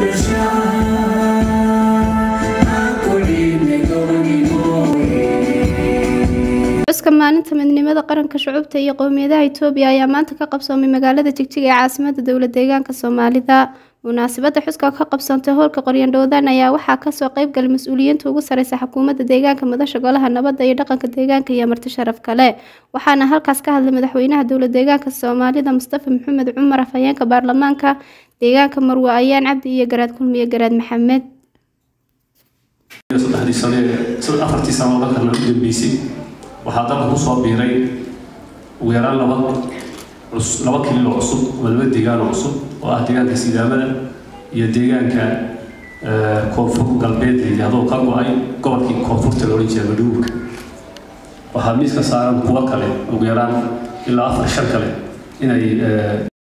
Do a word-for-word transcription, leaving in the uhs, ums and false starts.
Xuska maalinta midnimada qaranka shucuubta iyo qowmiyadaha Itoobiya ayaa maanta ka qabsoomay magaalada Jigjiga ee caasimadda dowladda deegaanka Soomaalida. Munaasabadda xuska ka qabsantay hoolka Qoryandhoodan ayaa waxaa ka soo qayb galay mas'uuliyiinta ugu sareysa xukuumadda deegaanka, madasha golaha nabadda iyo dhaqanka deegaanka iyo marti sharaf kale. Waxaana halkaas ka hadlay madaxweynaha dowladda deegaanka Soomaalida Mustafa Maxamed Cumar, afhayeenka baarlamaanka deegaanka Marwe Ayaan Cabdi iyo Garaad Kulmiye Garaad Maxamed. afartii sano la kana u dambeysay waxaa dalka ku soo biiray ugu yaraan laba laba kilo cusub oo laba deegaan cusub oo ah deegaanka Sidaamada iyo deegaanka koonfur galbeed ee hadoo ka go'ay gobolkii koonfurta loo jeedo Madoowga. waxaa miiska saaran kuwa kale ugu yaraan ilaa afar shan kale inay